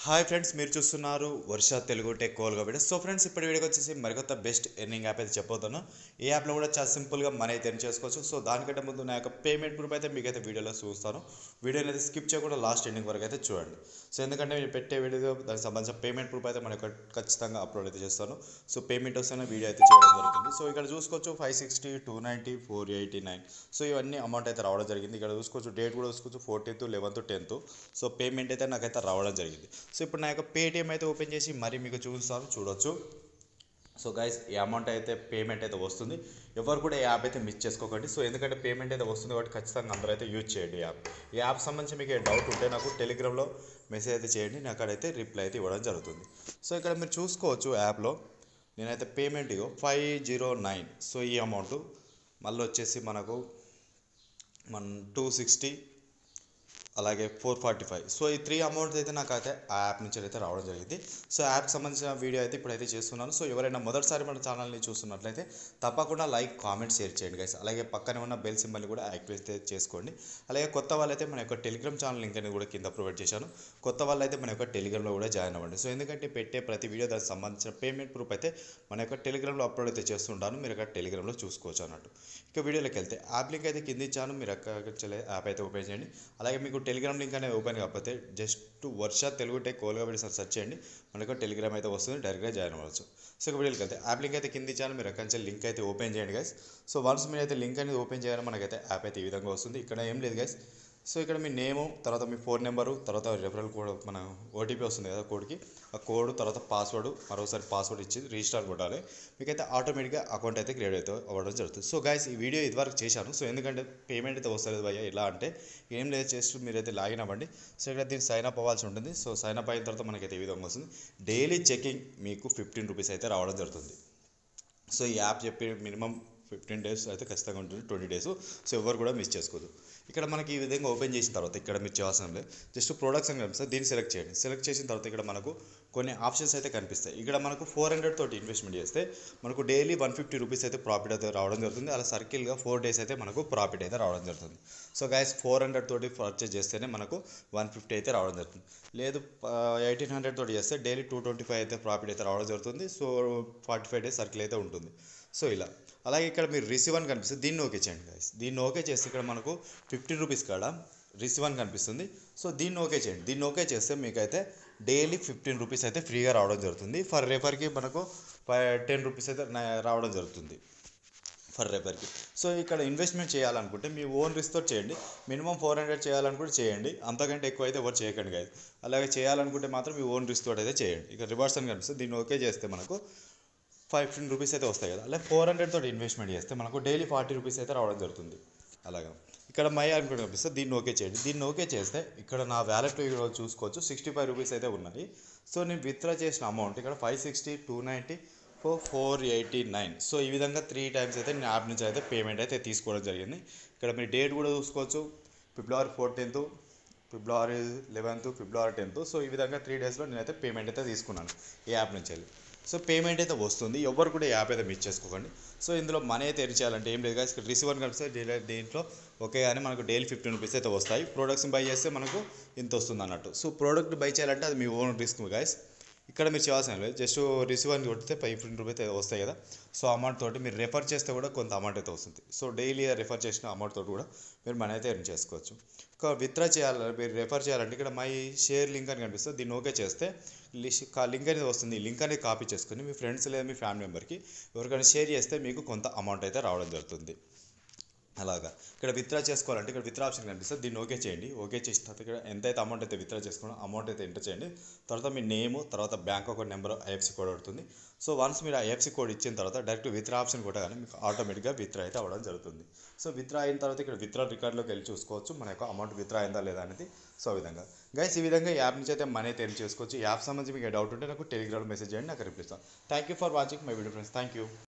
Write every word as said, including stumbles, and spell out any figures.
Hi friends, మీరు చూస్తున్నారు Varsha Telugu tech కోల్గా వీడియో. సో ఫ్రెండ్స్, ఇప్పుడు వీడియోకి వచ్చేసి మరికొత్త బెస్ట్ ఎర్నింగ్ యాప్ అయితే చెప్పబోతున్నాను. ఈ యాప్లో కూడా చాలా సింపుల్గా మనీ అయితే ఎర్న్ చేసుకోవచ్చు. సో దానికంటే ముందు నా యొక్క పేమెంట్ ప్రూఫ్ అయితే మీకైతే వీడియోలో చూస్తాను. వీడియోని అయితే స్కిప్ చేయకుండా లాస్ట్ ఎండింగ్ వరకు అయితే చూడండి. సో ఎందుకంటే నేను పెట్టే వీడియో దానికి సంబంధించిన పేమెంట్ ప్రూఫ్ అయితే మనకు ఖచ్చితంగా అప్లోడ్ అయితే చేస్తాను. సో పేమెంట్ వస్తేనే వీడియో అయితే చేయడం జరుగుతుంది. సో ఇక్కడ చూసుకోవచ్చు five sixty two ninety four eighty nine so ఇవన్నీ అమౌంట్ అయితే రావడం జరిగింది. ఇక్కడ చూసుకోవచ్చు డేట్ కూడా చూసుకోవచ్చు fourteenth eleventh tenth so payment అయితే నాకైతే రావడం జరిగింది. సో ఇప్పుడు నా యొక్క పేటిఎం అయితే ఓపెన్ చేసి మరి మీకు చూపిస్తాను, చూడొచ్చు. సో గైస్, ఈ అమౌంట్ అయితే పేమెంట్ అయితే వస్తుంది. ఎవరు కూడా ఈ యాప్ అయితే మిస్ చేసుకోకండి. సో ఎందుకంటే పేమెంట్ అయితే వస్తుంది కాబట్టి ఖచ్చితంగా అందరూ అయితే యూజ్ చేయండి ఈ యాప్. ఈ యాప్ సంబంధించి మీకు డౌట్ ఉంటే నాకు టెలిగ్రామ్లో మెసేజ్ అయితే చేయండి, నాకు అక్కడైతే రిప్లై అయితే ఇవ్వడం జరుగుతుంది. సో ఇక్కడ మీరు చూసుకోవచ్చు యాప్లో నేనైతే పేమెంట్ ఇగో ఫైవ్ జీరో నైన్ సో ఈ అమౌంట్ మళ్ళీ వచ్చేసి మనకు మన టూ సిక్స్టీ అలాగే ఫోర్ ఫార్టీ ఫైవ్ సో ఈ త్రీ అమౌంట్స్ అయితే నాకు అయితే ఆ యాప్ నుంచి అయితే రావడం జరిగింది. సో యాప్ సంబంధించిన వీడియో అయితే ఇప్పుడైతే చేస్తున్నాను. సో ఎవరైనా మొదటిసారి మన ఛానల్ని చూస్తున్నట్లయితే తప్పకుండా లైక్ కామెంట్ షేర్ చేయండి గైస్. అలాగే పక్కనే ఉన్న బెల్ సింబల్ని కూడా యాక్టివేట్ చేసుకోండి. అలాగే కొత్త వాళ్ళైతే మన యొక్క టెలిగ్రామ్ ఛానల్ లింక్ అనేది కూడా కింద ప్రొవైడ్ చేశాను. కొత్త వాళ్ళైతే మన యొక్క టెలిగ్రామ్లో కూడా జాయిన్ అవ్వండి. సో ఎందుకంటే పెట్టే ప్రతి వీడియో దానికి సంబంధించిన పేమెంట్ ప్రూఫ్ అయితే మన యొక్క టెలిగ్రామ్లో అప్లోడ్ అయితే చేస్తుంటాను. మీరు అక్కడ టెలిగ్రామ్లో చూసుకోవచ్చు అన్నట్టు. ఇక వీడియోలోకి వెళ్తే యాప్ లింక్ అయితే కింద ఇచ్చాను, మీరు అక్కడ యాప్ అయితే ఓపెన్ చేయండి. అలాగే మీకు టెలిగ్రామ్ లింక్ అనేది ఓపెన్ కాకపోతే జస్ట్ వర్ష తెలుగు టెక్ కోల్గా వీడియో సెర్చ్ చేయండి, మనకు టెలిగ్రామ్ అయితే వస్తుంది, డైరెక్ట్గా జాయిన్ అవ్వచ్చు. సో ఇక వీడియోకి వెళ్తే యాప్ లింక్ అయితే కింద ఇచ్చాను, మీరు అక్కడి నుంచి లింక్ అయితే ఓపెన్ చేయండి గైస్. సో వన్స్ మీరు అయితే లింక్ అనేది ఓపెన్ చేయాలని మనకైతే యాప్ అయితే ఈ విధంగా వస్తుంది. ఇక్కడ ఏం లేదు గైస్. సో ఇక్కడ మీ నేము, తర్వాత మీ ఫోన్ నెంబరు, తర్వాత రెఫరల్ కోడ్, మన ఓటీపీ వస్తుంది కదా కోడ్కి, ఆ కోడ్ తర్వాత పాస్వర్డ్, మరోసారి పాస్వర్డ్ ఇచ్చి రిజిస్టర్ కొట్టాలి. మీకైతే ఆటోమేటిక్గా అకౌంట్ అయితే క్రియేట్ అయితే అవ్వడం జరుగుతుంది. సో గైస్, ఈ వీడియో ఇదివరకు చేశాను. సో ఎందుకంటే పేమెంట్ అయితే వస్తుంది భయ్య, ఎలా అంటే ఏం లేదు, చేస్తూ మీరైతే లాగిన్ అవ్వండి. సో ఇక్కడ దీన్ని సైన్ అప్ అవ్వాల్సి ఉంటుంది. సో సైన్ అప్ అయిన తర్వాత మనకైతే ఈ విధంగా వస్తుంది. డైలీ చెకింగ్ మీకు ఫిఫ్టీన్ రూపీస్ అయితే రావడం జరుగుతుంది. సో ఈ యాప్ చెప్పి మినిమం ఫిఫ్టీన్ డేస్ అయితే ఖచ్చితంగా ఉంటుంది, ట్వంటీ డేస్. సో ఎవరు కూడా మిస్ చేసుకోదు. ఇక్కడ మనకి ఈ విధంగా ఓపెన్ చేసిన తర్వాత ఇక్కడ మీరు చేయాల్సిన లేదు, జస్ట్ ప్రొడక్ట్స్ అని కనిపిస్తుంది, దీన్ని సెలెక్ట్ చేయండి. సెలెక్ట్ చేసిన తర్వాత ఇక్కడ మనకు కొన్ని ఆప్షన్స్ అయితే కనిపిస్తాయి. ఇక్కడ మనకు ఫోర్ హండ్రెడ్ తోటి ఇన్వెస్ట్మెంట్ చేస్తే మనకు డైలీ వన్ ఫిఫ్టీ రూపీస్ అయితే ప్రాఫిట్ అయితే రావడం జరుగుతుంది. అలా సర్కిల్గా ఫోర్ డేస్ అయితే మనకు ప్రాఫిట్ అయితే రావడం జరుగుతుంది. సో గైస్, ఫోర్ హండ్రెడ్ తోటి పర్చేస్ చేస్తేనే మనకు వన్ ఫిఫ్టీ అయితే రావడం జరుగుతుంది. లేదు ఎయిటీన్ హండ్రెడ్ తోటి చేస్తే డైలీ టూ ట్వంటీ ఫైవ్ అయితే ప్రాఫిట్ అయితే రావడం జరుగుతుంది. So forty five days circle అయితే ఉంటుంది. సో ఇలా అలాగే ఇక్కడ మీరు రిసీవ్ అని కనిపిస్తుంది, దీన్ని ఓకే చేయండి గైస్. దీన్ని ఓకే చేస్తే ఇక్కడ మనకు ఫిఫ్టీన్ రూపీస్ కాడ రిసీవ్ అని కనిపిస్తుంది. సో దీన్ని ఓకే చేయండి. దీన్ని ఓకే చేస్తే మీకైతే డైలీ ఫిఫ్టీన్ రూపీస్ అయితే ఫ్రీగా రావడం జరుగుతుంది. ఫర్ రెఫర్కి మనకు ఫైవ్ టెన్ రూపీస్ అయితే రావడం జరుగుతుంది ఫర్ రెఫర్కి. సో ఇక్కడ ఇన్వెస్ట్మెంట్ చేయాలనుకుంటే మీ ఓన్ రిస్క్తో చేయండి. మినిమం ఫోర్ హండ్రెడ్ చేయాలనుకుంటే చేయండి, అంతకంటే ఎక్కువ అయితే ఎవరు చేయకండి గైస్. అలాగే చేయాలనుకుంటే మాత్రం మీ ఓన్ రిస్క్ తోటి అయితే చేయండి. ఇక రివర్స్ అని కనిపిస్తుంది, దీన్ని ఓకే చేస్తే మనకు ఫైవ్ ఫిఫ్టీన్ రూపీస్ అయితే వస్తాయి కదా. అలాగే ఫోర్ హండ్రెడ్ తోటి ఇన్వెస్ట్మెంట్ చేస్తే మనకు డైలీ ఫార్టీ రూపీస్ అయితే రావడం జరుగుతుంది. అలాగా ఇక్కడ మై అనుకుంటే కనిపిస్తే దీన్ని ఓకే చేయండి. దీన్ని ఓకే చేస్తే ఇక్కడ నా వ్యాలెట్ ఇక్కడ చూసుకోవచ్చు సిక్స్టీ ఫైవ్ రూపీస్ అయితే ఉన్నాయి. సో నేను విత్డ్రా చేసిన అమౌంట్ ఇక్కడ five sixty two ninety four four eighty nine so ఈ విధంగా త్రీ టైమ్స్ అయితే నేను యాప్ నుంచి అయితే పేమెంట్ అయితే తీసుకోవడం జరిగింది. ఇక్కడ మీరు డేట్ కూడా చూసుకోవచ్చు, February fourteenth February eleventh February tenth so ఈ విధంగా త్రీ డేస్లో నేనైతే పేమెంట్ అయితే తీసుకున్నాను ఈ యాప్ నుంచి వెళ్ళి. సో పేమెంట్ అయితే వస్తుంది, ఎవరు కూడా యాప్ అయితే మిస్ చేసుకోకండి. సో ఇందులో మనీ అయితే ఎర్న్ చేయాలంటే ఏం లేదు గాయస్, రిసీవ్ అని కలిపితే దీంట్లో ఓకే కానీ మనకు డైలీ ఫిఫ్టీన్ రూపీస్ అయితే వస్తాయి. ప్రోడక్ట్స్ని బై చేస్తే మనకు ఇంత వస్తుంది అన్నట్టు. సో ప్రోడక్ట్ బై చేయాలంటే అది మీ ఓన్ రిస్క్ గాయస్. ఇక్కడ మీరు చేయాల్సిన లేదు, జస్ట్ రిసీవ్ అని కొడితే ఫైవ్ ఫిఫ్టీన్ రూపీస్ అయితే వస్తాయి కదా. సో అమౌంట్ తోటి మీరు రెఫర్ చేస్తే కూడా కొంత అమౌంట్ అయితే వస్తుంది. సో డైలీ రెఫర్ చేసిన అమౌంట్ తోటి కూడా మీరు మనీ అయితే ఎర్న్ చేసుకోవచ్చు. ఇంకా విత్డ్రా చేయాలి, మీరు రెఫర్ చేయాలంటే ఇక్కడ మై షేర్ లింక్ అని కనిపిస్తుంది, దీన్ని ఓకే చేస్తే లింక్ అనేది వస్తుంది. ఈ లింక్ అనేది కాపీ చేసుకుని మీ ఫ్రెండ్స్ లేదా మీ ఫ్యామిలీ మెంబర్కి ఎవరికైనా షేర్ చేస్తే మీకు కొంత అమౌంట్ అయితే రావడం జరుగుతుంది. అలాగా ఇక్కడ విత్డ్రా చేసుకోవాలంటే ఇక్కడ విత్డ్రా ఆప్షన్ కనిపిస్తుంది, దీన్ని ఓకే చేయండి. ఓకే చేసిన తర్వాత ఇక్కడ ఎంతైతే అమౌంట్ అయితే విత్డ్రా చేసుకున్నా అమౌంట్ అయితే ఎంటర్ చేయండి. తర్వాత మీ నేము, తర్వాత bank account number, IFSC code అవుతుంది. సో వన్స్ మీరు ఐఎఫ్సి కోడ్ ఇచ్చిన తర్వాత డైరెక్ట్ విత్డ్రా ఆప్షన్ కొట్టగానే మీకు ఆటోమేటిక్గా విత్డ్రా అయితే అవ్వడం జరుగుతుంది. సో విత్డ్రా అయిన తర్వాత ఇక్కడ విత్డ్రా రికార్డ్లోకి వెళ్ళి చూసుకోవచ్చు మన యొక్క అమౌంట్ విత్డ్రా అయిందా లేదా అనేది. సో ఈ విధంగా గైస్, ఈ విధంగా యాప్ నుంచి అయితే మనీ అయితే ఎర్న్ చేసుకోవచ్చు. యాప్ సంబంధించి మీకు డౌట్ ఉంటే నాకు టెలిగ్రామ్లో మెసేజ్ చేయండి, నాకు రిప్లై ఇస్తాను. Thank you for watching my video friends. Thank you.